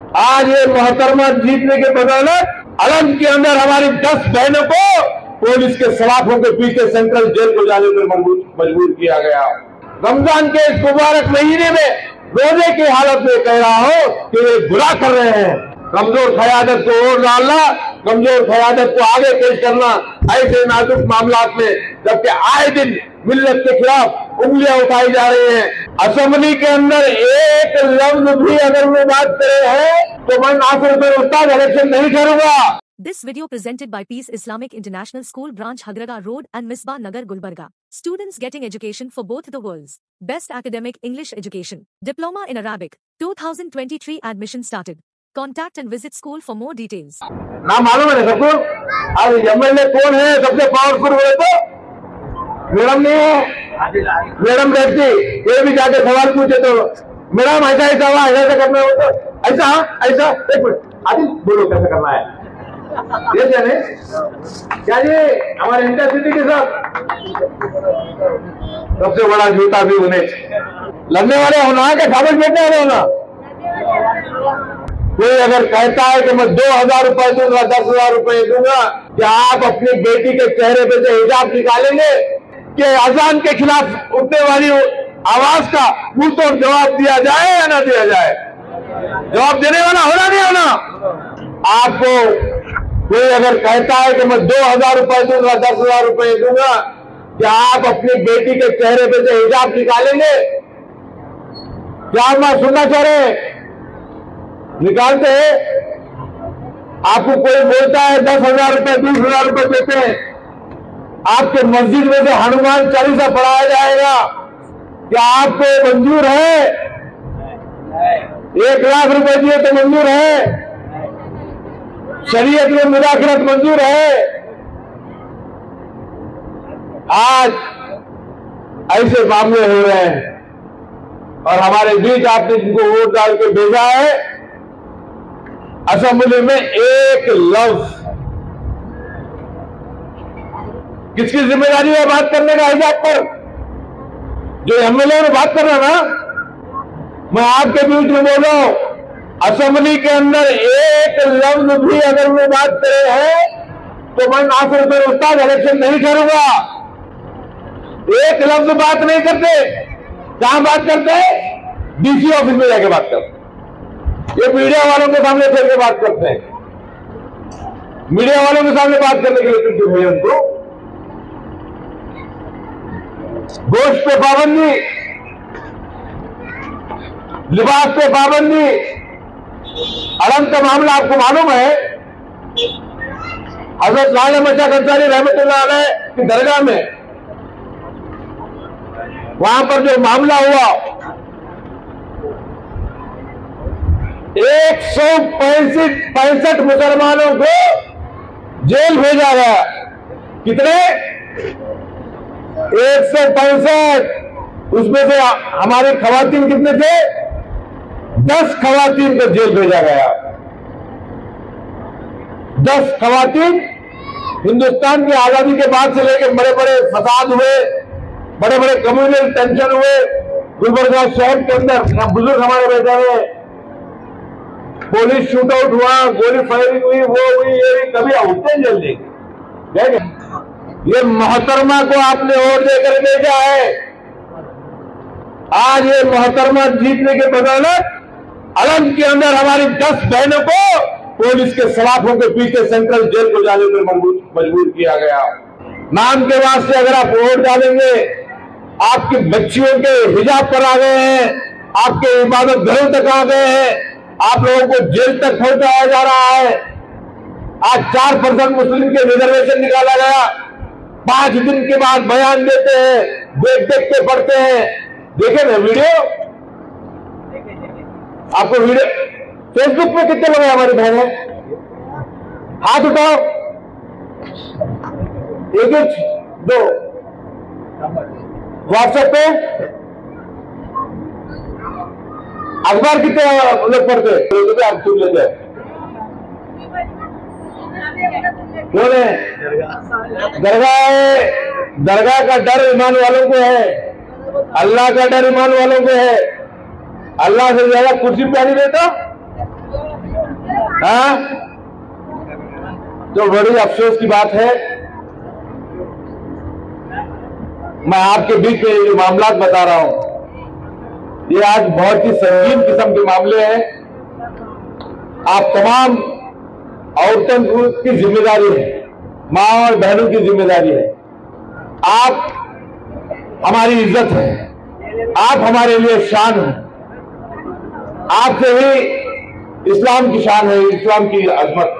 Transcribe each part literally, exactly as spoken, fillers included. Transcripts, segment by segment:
आज ये मोहतरमा जीतने के बदौलत अलग के अंदर हमारी दस बहनों को पुलिस के सलाखों के पीछे सेंट्रल जेल को जाने पर मजबूर किया गया। रमजान के इस मुबारक महीने में रोजे की हालत में कह रहा हूं कि ये बुरा कर रहे हैं। कमजोर क़यादत को और डालना, कमजोर क़यादत को आगे पेश करना ऐसे नाजुक मामलात में, जबकि आए दिन मिल्लत के खिलाफ उंगलियां उठाई जा रही हैं। असेंबली के अंदर एक लफ्ज भी अगर वो बात करे हैं तो मैं नासिर पर उस्ताद इलेक्शन नहीं करूंगा। This video presented by Peace Islamic International School Branch Hagraga Road and Misbah Nagar Gulbarga. Students getting education for both the worlds. Best academic English education. Diploma in Arabic. two thousand twenty-three admission started. Contact and visit school for more details. ना मालूम है सबको? आज MLA कौन है सबसे powerful बोले तो मैडम नहीं है, मैडम रहती ये भी जाके सवाल पूछे तो मैडम ऐसा ऐसा हुआ, ऐसा करना हो तो ऐसा ऐसा एक मिनट आदि बोलो कैसे करना है ये जाने क्या ये हमारे इंटरसिटी के साथ सबसे बड़ा जूता भी उन्हें लड़ने वाले होना है क्या कागज बैठने वाले होना। कोई अगर कहता है कि मैं दो हजार रुपए दूंगा, दस हजार रुपए दूंगा, क्या आप अपनी बेटी के चेहरे पे से हिजाब निकालेंगे कि अजान के खिलाफ उठने वाली आवाज का मुंह तोड़ जवाब दिया जाए या ना दिया जाए? जवाब देने वाला होना नहीं होना? आपको कोई अगर कहता है कि मैं दो हजार रुपए दूंगा, दस हजार रुपए दूंगा, क्या आप अपनी बेटी के चेहरे पे से हिजाब निकालेंगे? क्या आप सुनना चाह रहे हैं? निकालते हैं? आपको कोई बोलता है दस हजार रुपए बीस हजार रुपए देते हैं, आपके मस्जिद में से हनुमान चालीसा पढ़ाया जाएगा, क्या आपको मंजूर है? एक लाख रुपए दिए तो मंजूर है? शरीयत में मुदाखलत मंजूर है? आज ऐसे मामले हो रहे हैं और हमारे बीच आपने जिनको वोट डाल के भेजा है, असेंबली में एक लफ्ज किसकी जिम्मेदारी है बात करने का हिजाब पर? जो एमएलए ने बात कर रहा ना, मैं आपके बीच में बोल रहा हूं, असेंबली के अंदर एक लफ्ज भी अगर वो बात करे हैं तो मैं नासिर पर उस्ताद इलेक्शन नहीं करूंगा। एक लफ्ज बात नहीं करते, कहां बात करते हैं? डीसी ऑफिस में जाके बात करते। ये मीडिया वालों के सामने चल के बात करते हैं, मीडिया वालों के सामने बात करने के लिए छुट्टी हुई उनको। गोश्त पे पाबंदी, लिबास पे पाबंदी, अलम का मामला आपको मालूम है? हजरत लाल अहमद शाह अंसारी रहमतुल्लाह अलैह की दरगाह में वहां पर जो मामला हुआ, एक सौ पैंसठ पैंसठ मुसलमानों को जेल भेजा गया। कितने? एक सौ पैंसठ। उसमें से हमारे खवातीन कितने थे? दस खवातीन को जेल भेजा गया। दस खवातीन हिंदुस्तान की आजादी के बाद से लेकर बड़े बड़े फसाद हुए, बड़े बड़े कम्युनल टेंशन हुए, गुलबर्गा शहर के अंदर बुजुर्ग हमारे बैठे हुए, पुलिस शूट आउट हुआ, गोली फायरिंग हुई, वो हुई, ये हुई, कभी उठते हैं जल्दी। ये मोहतरमा को आपने वोट देकर भेजा है। आज ये मोहतरमा जीतने के बदौलत अलग के अंदर हमारी दस बहनों को पुलिस के सलाखों के पीछे सेंट्रल जेल को जाने पर मजबूर किया गया। नाम के वास्ते अगर आप वोट डालेंगे, आपकी बच्चियों के हिजाब पर आ गए हैं, आपके इबादत घरों तक आ गए हैं, आप लोगों को जेल तक पहुंचाया जा रहा है। आज चार परसेंट मुस्लिम के रिजर्वेशन निकाला गया, पांच दिन के बाद बयान देते हैं, देख देख के पढ़ते हैं। देखे ना वीडियो, आपको वीडियो फेसबुक पे कितने लोग हैं हमारी बहनें? हाथ उठाओ, एक एक दो। व्हाट्सएप पे अखबार कितने लोग पढ़ते हैं? आप सुन लेते हैं कौन है? दरगाह, दरगाह का डर ईमान वालों को है, अल्लाह का डर ईमान वालों को है। अल्लाह से ज्यादा कुर्सी प्यारी देता हाँ, तो बड़ी अफसोस की बात है। मैं आपके बीच में ये मामला बता रहा हूं, ये आज बहुत ही संगीन किस्म के मामले हैं। आप तमाम औरतों की जिम्मेदारी है, माँ और बहनों की जिम्मेदारी है। आप हमारी इज्जत है, आप हमारे लिए शान है। आपसे ही इस्लाम की शान है, इस्लाम की अजमत।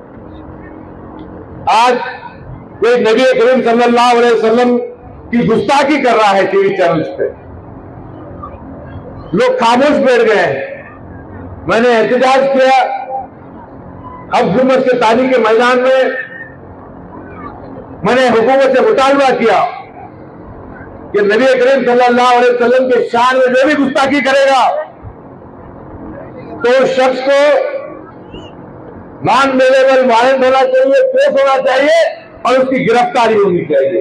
आज कोई नबी करीम सल्लल्लाहु अलैहि वसल्लम की गुस्ताखी कर रहा है टीवी चैनल्स पे, लोग खामोश बैठ गए हैं। मैंने एहतजाज किया हक जुम्मत के तारीख के मैदान में, मैंने हुकूमत से मुतालबा किया कि नबी करीम सल्लल्लाहु अलैहि वसल्लम के शान में जो भी गुस्ताखी करेगा तो उस शख्स को नॉन अवेलेबल वारंट होना चाहिए, केस होना चाहिए और उसकी गिरफ्तारी होनी चाहिए।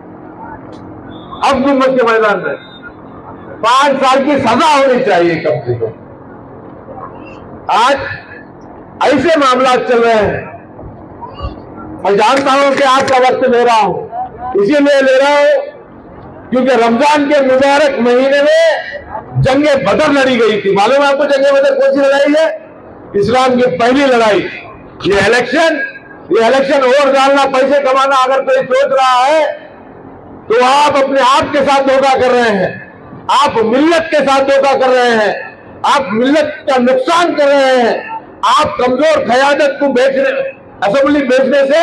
हक जुम्मत के मैदान में पांच साल की सजा होनी चाहिए कम से कम। आज ऐसे मामला चल रहे हैं। मैं जानता हूं कि आपका वक्त ले रहा हूं, इसीलिए ले रहा हूं क्योंकि रमजान के मुबारक महीने में जंगे बदर लड़ी गई थी। मालूम है आपको जंगे बदर कौन सी लड़ाई है? इस्लाम की पहली लड़ाई। ये इलेक्शन ये इलेक्शन वोट डालना, पैसे कमाना अगर कोई सोच रहा है तो आप अपने आप के साथ धोखा कर रहे हैं, आप मिल्लत के साथ धोखा कर रहे हैं, आप मिल्लत का नुकसान कर रहे हैं। आप कमजोर क़यादत को बेचने, असेंबली बेचने से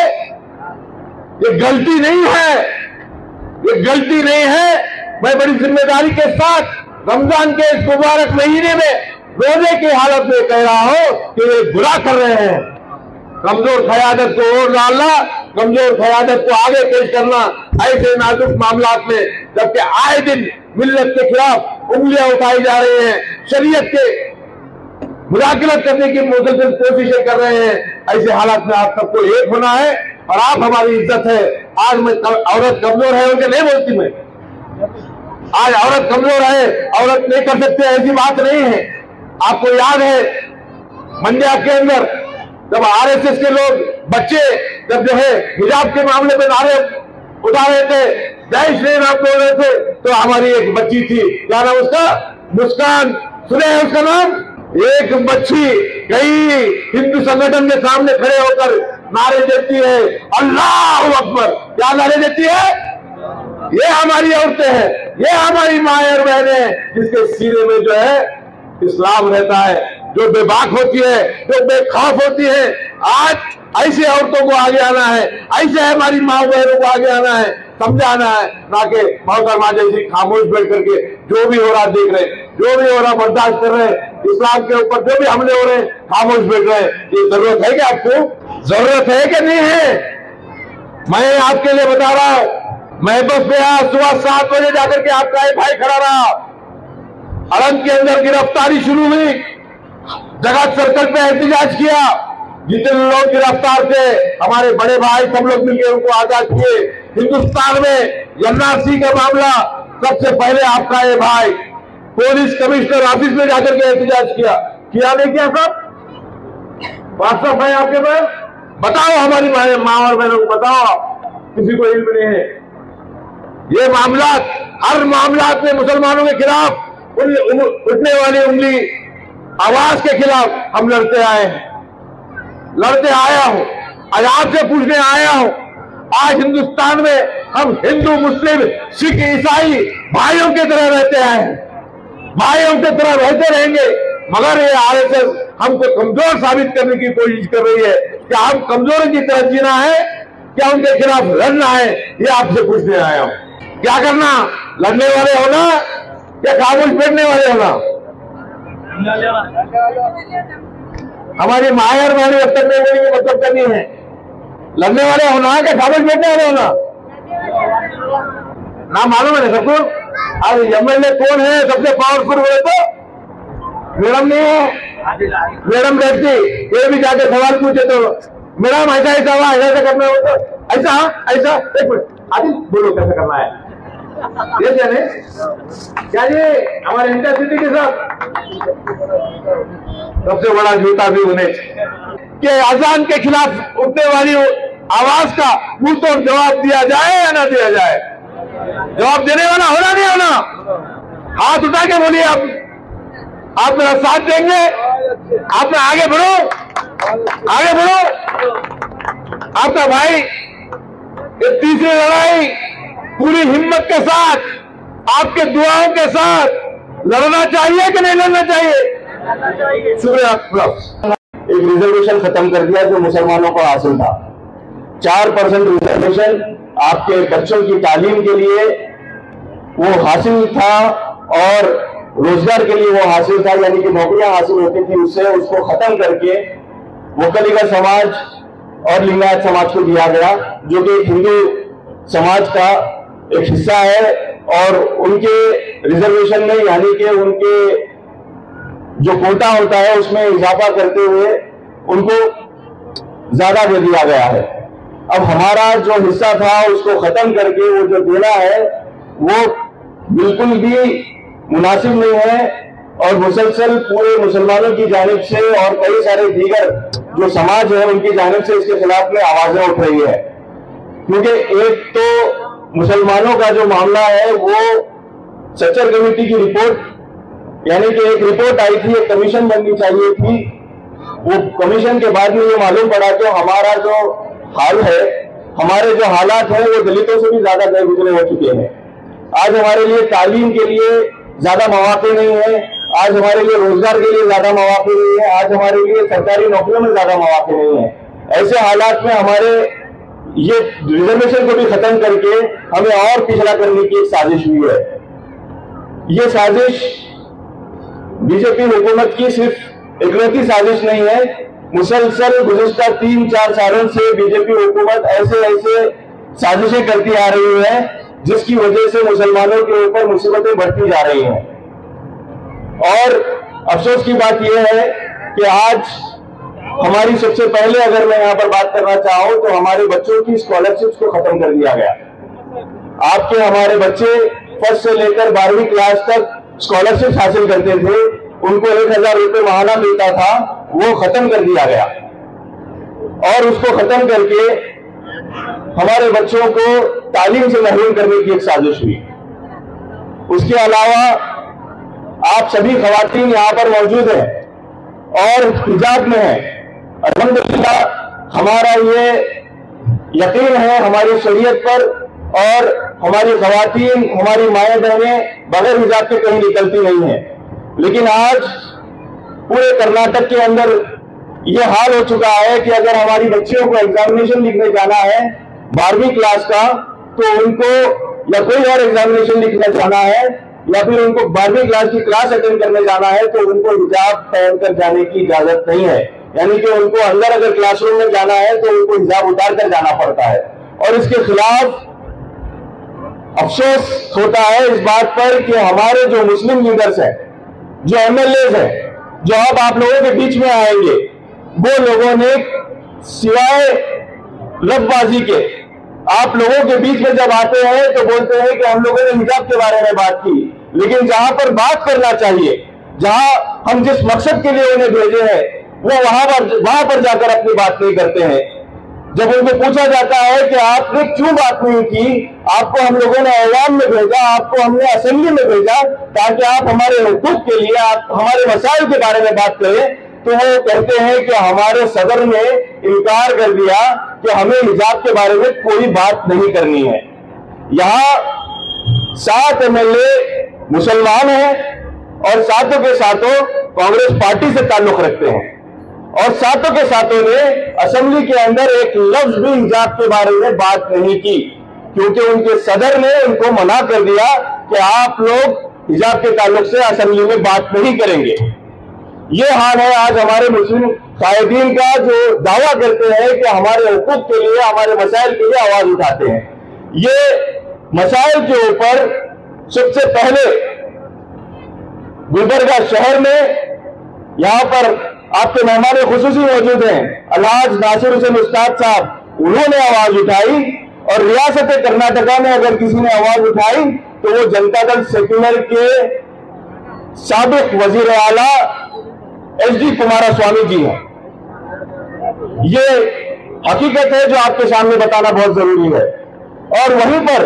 ये गलती नहीं है, ये गलती नहीं है। मैं बड़ी जिम्मेदारी के साथ रमजान के इस मुबारक महीने में रोजे की हालत में कह रहा हूं कि ये बुरा कर रहे हैं। कमजोर क़यादत को वोट डालना, कमजोर क़यादत को आगे पेश करना ऐसे नाजुक मामला में, जबकि आए दिन मिल्लत के खिलाफ उंगलियां उठाई जा रही हैं, शरीयत के मुदाखलत करने की मुसलसल कोशिशें कर रहे हैं। ऐसे हालात में आप सबको एक होना है और आप हमारी इज्जत है। आज मैं औरत कमजोर है उनके नहीं बोलती, मैं आज औरत कमजोर है, औरत नहीं कर सकते, ऐसी बात नहीं है। आपको याद है मंड्या के अंदर जब आरएसएस के लोग बच्चे जब जो है हिजाब के मामले में नारे उठा रहे थे, जय श्री राम बोल रहे थे, तो हमारी एक बच्ची थी, क्या नाम उसका, मुस्कान, सुने हैं उसका नाम? एक बच्ची कई हिंदू संगठन के सामने खड़े होकर नारे देती है अल्लाह अकबर। क्या नारे देती है? ये हमारी औरतें हैं, ये हमारी माएं और बहनें हैं, जिसके सीने में जो है इस्लाम रहता है, जो बेबाक होती है, जो बेखौफ होती है। आज ऐसे औरतों को आगे आना है, ऐसे हमारी माँ बहनों को आगे आना है, समझाना है, ना कि मोहतरमा जैसी खामोश बैठ करके जो भी हो रहा देख रहे, जो भी हो रहा बर्दाश्त कर रहे, इस्लाम के ऊपर जो भी हमले हो रहे खामोश बैठ रहे। ये जरूरत है कि आपको, जरूरत है कि नहीं है? मैं आपके लिए बता रहा हूं, मैं बस में आज सुबह सात बजे जाकर के आपका एक भाई खड़ा रहा, अलंग के अंदर गिरफ्तारी शुरू हुई, जगत सर्कल पे एहतजाज किया, जितने लोग गिरफ्तार थे हमारे बड़े भाई सब लोग मिलकर उनको आजाद किए। हिंदुस्तान में एनआरसी का मामला सबसे पहले आपका ये भाई पुलिस कमिश्नर ऑफिस में जाकर के एहतजाज किया, किया नहीं किया? सब व्हाट्सएप है आपके पास, बताओ हमारी माँ और बहनों को बताओ, किसी को इल्म नहीं है। ये मामला, हर मामला में मुसलमानों के खिलाफ उठने वाली उंगली आवाज के खिलाफ हम लड़ते आए हैं, लड़ते आया हूं। आज आपसे पूछने आया हूं, आज हिंदुस्तान में हम हिंदू मुस्लिम सिख ईसाई भाइयों की तरह रहते आए हैं, भाइयों की तरह रहते रहेंगे, मगर ये आरएसएस हमको कमजोर साबित करने की कोशिश कर रही है। क्या हम कमजोर की तरह जीना है, क्या उनके खिलाफ लड़ना है? ये आपसे पूछने आया हूं। क्या करना, लड़ने वाले होना या खामोश बैठने वाले होना? हमारी माया और बहनी अब तक नहीं बोली कि मतलब करनी है, लड़ने वाले होना क्या खामोश बैठने वाले होना? ना मालूम है सबको? अब एमएलए कौन है सबसे पावरफुल? बोले तो मैडम नहीं है, मैडम बैठती, ये भी जाके सवाल पूछे तो मैडम ऐसा ऐसा हुआ, ऐसा करना हो तो ऐसा ऐसा। एक मिनट आदिल बोलो कैसे करना है, ये जाने क्या ये हमारे इंटरसिटी के साथ सबसे बड़ा जूता भी उन्हें। कि अजान के खिलाफ उठने वाली आवाज का मुंह तोड़ जवाब दिया जाए या ना दिया जाए? जवाब देने वाला होना नहीं होना? हाथ उठा के बोलिए। आप आप मेरा साथ देंगे? आप आगे बढ़ो, आगे बढ़ो। आपका भाई ये तीसरी लड़ाई पूरी हिम्मत के साथ, आपके दुआओं के साथ लड़ना चाहिए कि नहीं लड़ना चाहिए? शुक्रिया। एक रिजर्वेशन खत्म कर दिया जो मुसलमानों को हासिल था। चार परसेंट रिजर्वेशन आपके बच्चों की तालीम के लिए वो हासिल था और रोजगार के लिए वो हासिल था, यानी कि नौकरियां हासिल होती थी उससे, उसको खत्म करके वकलीगत समाज और लिंगायत समाज को दिया गया, जो कि हिंदू समाज का एक हिस्सा है। और उनके रिजर्वेशन में यानी कि उनके जो कोटा होता है उसमें इजाफा करते हुए उनको ज्यादा दे दिया गया है। अब हमारा जो हिस्सा था उसको खत्म करके वो जो देना है वो बिल्कुल भी मुनासिब नहीं है। और मुसलसल पूरे मुसलमानों की जानिब से और कई सारे दीगर जो समाज है उनकी जानिब से इसके खिलाफ में आवाजें उठ रही है, क्योंकि एक तो मुसलमानों का जो मामला है वो सच्चर कमेटी की रिपोर्ट, यानी कि एक रिपोर्ट आई थी, एक कमीशन बननी चाहिए थी। वो कमीशन के बाद में ये मालूम पड़ा कि हमारा जो हाल है, हमारे जो हालात हैं वो दलितों से भी ज्यादा गए गुजरे हो चुके हैं। आज हमारे लिए तालीम के लिए ज्यादा मौके नहीं है, आज हमारे लिए रोजगार के लिए ज्यादा मौके नहीं है, आज हमारे लिए सरकारी नौकरियों में ज्यादा मौके नहीं है। ऐसे हालात में हमारे ये रिजर्वेशन को भी खत्म करके हमें और पिछड़ा करने की एक साजिश हुई है। ये साजिश बीजेपी हुकूमत की सिर्फ इकलौती साजिश नहीं है, मुसलसल गुज़िश्ता तीन चार सालों से बीजेपी हुकूमत ऐसे ऐसे साजिशें करती आ रही है जिसकी वजह से मुसलमानों के ऊपर मुसीबतें बढ़ती जा रही हैं। और अफसोस की बात यह है कि आज हमारी सबसे पहले अगर मैं यहाँ पर बात करना चाहूँ तो हमारे बच्चों की स्कॉलरशिप्स को खत्म कर दिया गया। आपके हमारे बच्चे फर्स्ट से लेकर बारहवीं क्लास तक स्कॉलरशिप हासिल करते थे, उनको एक हजार रुपये महाना मिलता था, वो खत्म कर दिया गया। और उसको खत्म करके हमारे बच्चों को तालीम से महरूम करने की एक साजिश हुई। उसके अलावा आप सभी खवातीन यहाँ पर मौजूद हैं और हिजाब में हैं। अल्हम्दुलिल्लाह हमारा ये यकीन है हमारी शरीयत पर, और हमारी खवातीन, हमारी माएँ बहनें बगैर हिजाब के कहीं निकलती नहीं है। लेकिन आज पूरे कर्नाटक के अंदर ये हाल हो चुका है कि अगर हमारी बच्चियों को एग्जामिनेशन लिखने जाना है बारहवीं क्लास का, तो उनको या कोई और एग्जामिनेशन लिखने जाना है या फिर उनको बारहवीं क्लास की क्लास अटेंड करने जाना है तो उनको हिजाब पहनकर जाने की इजाजत नहीं है। यानी कि उनको अंदर अगर क्लासरूम में जाना है तो उनको हिजाब उतार कर जाना पड़ता है। और इसके खिलाफ अफसोस होता है इस बात पर कि हमारे जो मुस्लिम लीडर्स हैं, जो एमएलए हैं, जो अब आप लोगों के बीच में आएंगे, वो लोगों ने सिवाय लफबाजी के आप लोगों के बीच में जब आते हैं तो बोलते हैं कि हम लोगों ने हिजाब के बारे में बात की, लेकिन जहां पर बात करना चाहिए, जहां हम जिस मकसद के लिए उन्हें भेजे हैं, वो वहां पर वहां पर जाकर अपनी बात नहीं करते हैं। जब उनको पूछा जाता है कि आपने क्यों बात नहीं की, आपको हम लोगों ने ऐवान में भेजा, आपको हमने असेंबली में भेजा ताकि आप हमारे हुकूक के लिए, आप हमारे मसाइल के बारे में बात करें, तो वो कहते हैं कि हमारे सदर ने इनकार कर दिया कि हमें हिजाब के बारे में कोई बात नहीं करनी है। यहाँ सात एमएलए मुसलमान हैं और सातों के सातों कांग्रेस पार्टी से ताल्लुक रखते हैं, और सातों के सातों ने असेंबली के अंदर एक लफ्ज भी हिजाब के बारे में बात नहीं की, क्योंकि उनके सदर ने उनको मना कर दिया कि आप लोग हिजाब के ताल्लुक से असेंबली में बात नहीं करेंगे। ये हाल है आज हमारे मुस्लिम कायदीन का, जो दावा करते हैं कि हमारे हुकूक के लिए, हमारे मसाइल के लिए आवाज उठाते हैं। ये मसाइल के ऊपर सबसे पहले गुलबर्गा शहर में यहाँ पर आपके मेहमान खुसूसी मौजूद हैं, अलहाज नासिर हुसैन उस्ताद साहब, उन्होंने आवाज उठाई। और रियासत कर्नाटका में अगर किसी ने आवाज उठाई तो वो जनता दल सेक्युलर के साबिक वजीर आला एच डी कुमारस्वामी जी हैं। ये हकीकत है जो आपके सामने बताना बहुत जरूरी है। और वहीं पर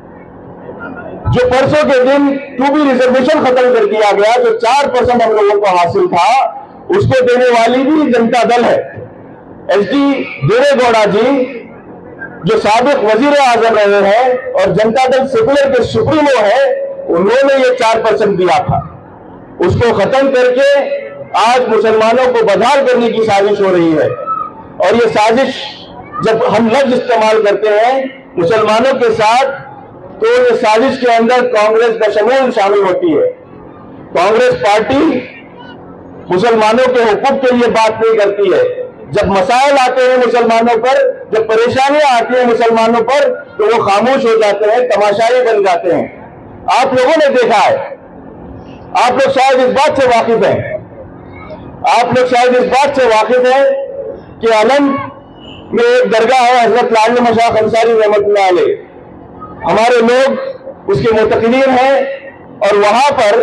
जो परसों के दिन टू बी रिजर्वेशन खत्म कर दिया गया, जो चार परसेंट हम लोगों को हासिल था, उसको देने वाली भी जनता दल है। एच डी देवेगौड़ा जी जो साबिक वजीर आजम रहे हैं और जनता दल सेकुलर के सुप्रीमो है, उन्होंने ये चार परसेंट दिया था। उसको खत्म करके आज मुसलमानों को बदहाल करने की साजिश हो रही है। और ये साजिश जब हम लफ्ज इस्तेमाल करते हैं मुसलमानों के साथ, तो ये साजिश के अंदर कांग्रेस बशमूल शामिल होती है। कांग्रेस पार्टी मुसलमानों के हुकूक के लिए बात नहीं करती है। जब मसाइल आते हैं मुसलमानों पर, जब परेशानियां आती हैं मुसलमानों पर, तो वो खामोश हो जाते हैं, तमाशाई बन जाते हैं। आप लोगों ने देखा है, आप लोग शायद इस बात से वाकिफ हैं, आप लोग शायद इस बात से वाकिफ हैं कि अलम में एक दरगाह है हजरत लाल मशाख अंसारी रहमतुल्लाह अलैह। हमारे लोग उसके मुतक़िदीन हैं और वहां पर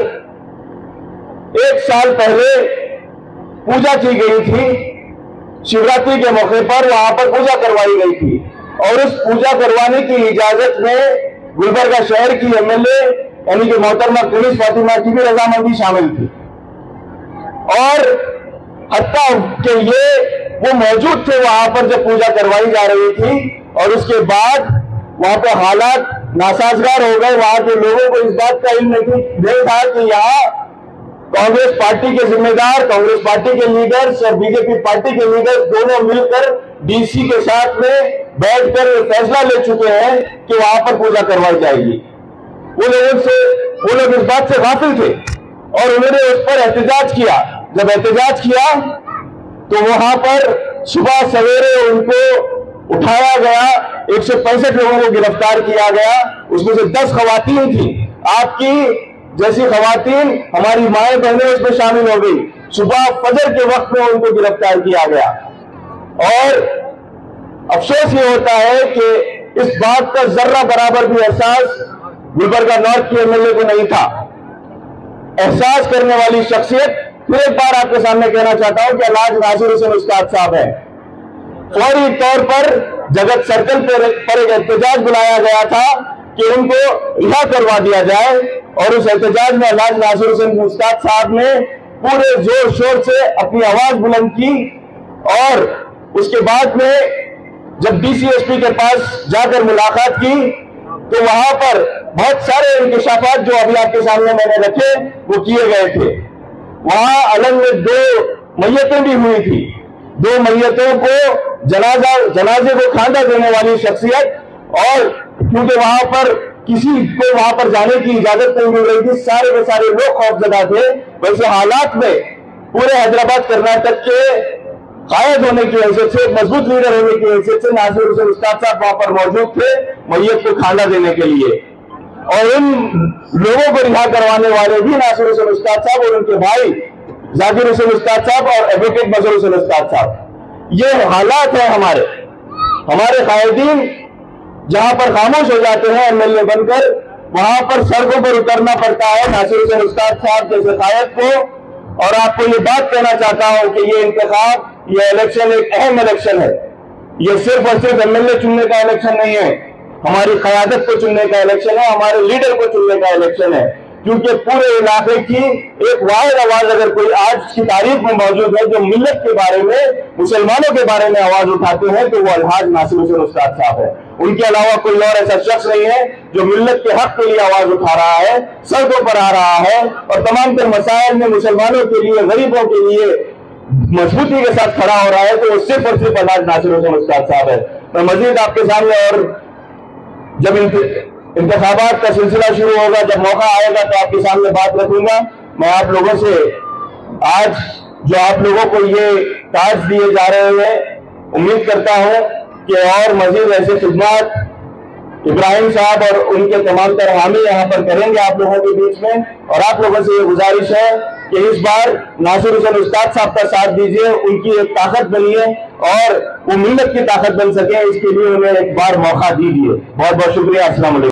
एक साल पहले पूजा की गई थी। शिवरात्रि के मौके पर वहां पर पूजा करवाई गई थी और उस पूजा करवाने की इजाजत में गुलबर्गा शहर की एम एल ए यानी कि मोहतरमा कनीज फातिमा की भी रजामंदी शामिल थी। और हत्ता के ये वो मौजूद थे वहां पर जब पूजा करवाई जा रही थी और उसके बाद वहां पर हालात नासाजगार हो गए। वहां के लोगों को इस बात का इल्म नहीं था कि यहाँ कांग्रेस पार्टी के जिम्मेदार, कांग्रेस पार्टी के लीडर्स और बीजेपी पार्टी के लीडर्स दोनों मिलकर डीसी के साथ में बैठकर फैसला ले चुके हैं कि वहां पर पूजा करवाई जाएगी। वो लोगों से वो लोग इस बात से गाफिल थे और उन्होंने उस पर एहतजाज किया। जब एहतजाज किया तो वहां पर सुबह सवेरे उनको उठाया गया, एक सौ पैंसठ लोगों को गिरफ्तार किया गया। उसमें से दस खवातीन थी, आपकी जैसी खवातीन हमारी माएं बहनें उसमें शामिल हो गई। सुबह फजर के वक्त में उनको गिरफ्तार किया गया। और अफसोस ये होता है कि इस बात का जर्रा बराबर भी एहसास गुलबर्गा नॉर्थ के एमएलए को नहीं था। एहसास करने वाली शख्सियत फिर एक बार आपके सामने कहना चाहता हूं कि अल्लाह नासिर हुसैन उस्ताद साहब है। फौरी तौर पर जगत सर्कल पर, पर एक एहतजाज बुलाया गया था कि उनको रिहा करवा दिया जाए और उस एहतजाज में अल्लाह नासिर हुसैन उस्ताद साहब ने पूरे जोर शोर से अपनी आवाज बुलंद की। और उसके बाद में जब डीसीएसपी के पास जाकर मुलाकात की तो वहां पर बहुत सारे इंकशाफात जो अभी आपके सामने मैंने रखे वो किए गए थे। वहां अलग में दो मैयतें भी हुई थी। दो मैयतों को जनाजा जनाजे को खांदा देने वाली शख्सियत, और क्योंकि वहां पर किसी को वहां पर जाने की इजाजत नहीं मिल रही थी, सारे के सारे लोग खौफजदा थे। वैसे हालात में पूरे हैदराबाद कर्नाटक के कायद होने की हैसियत से, मजबूत लीडर होने की हैसियत से नासिर हुसैन उस्ताद साहब वहां पर मौजूद थे मैयत को खाना देने के लिए। और इन लोगों को रिहा करवाने वाले भी नासिर हुसैन उस्ताद साहब और उनके भाई जाकिर हुसैन उस्ताद साहब और एडवोकेट मजहर हुसैन उस्ताद साहब। ये हालात है हमारे हमारे कायदीन जहां पर खामोश हो जाते हैं एमएलए बनकर, वहां पर सड़कों पर उतरना पड़ता है नासिर हुसैन उस्ताद साहब जैसे कायद को। और आपको ये बात कहना चाहता हूं कि ये इंतखाब, ये इलेक्शन एक अहम इलेक्शन है। ये सिर्फ और सिर्फ एमएलए चुनने का इलेक्शन नहीं है, हमारी क़यादत को चुनने का इलेक्शन है, हमारे लीडर को चुनने का इलेक्शन है। क्योंकि पूरे इलाके की एक वाहिद आवाज अगर कोई आज की तारीख में मौजूद है जो मिल्लत के बारे में, मुसलमानों के बारे में आवाज उठाते हैं, तो वो अलहाज नासिर हुसैन उस्ताद साहब है। उनके अलावा कोई और ऐसा शख्स नहीं है जो मिल्लत के हक के लिए आवाज उठा रहा है, सड़कों पर आ रहा है और तमाम तर मसाइल में मुसलमानों के लिए, गरीबों के लिए मजबूती के साथ खड़ा हो रहा है, तो वो सिर्फ और सिर्फ अलहाज नासिर हुसैन उस्ताद साहब है। मैं मजीद आपके सामने, और जब इंतखाबात का सिलसिला शुरू होगा, जब मौका आएगा तो आपके सामने बात रखूंगा। मैं आप लोगों से आज जो आप लोगों को ये ताज दिए जा रहे हैं, उम्मीद करता हूं कि और मजीद ऐसे खिदमत इब्राहिम साहब और उनके तमाम तरह हामी यहाँ पर करेंगे आप लोगों के बीच में। और आप लोगों से ये गुजारिश है कि इस बार नासिर हुसैन उस्ताद साहब का साथ दीजिए, उनकी एक ताकत बनिए और वो मिल्लत की ताकत बन सके, इसके लिए उन्हें एक बार मौका दीजिए। बहुत बहुत शुक्रिया। अस्सलाम वालेकुम।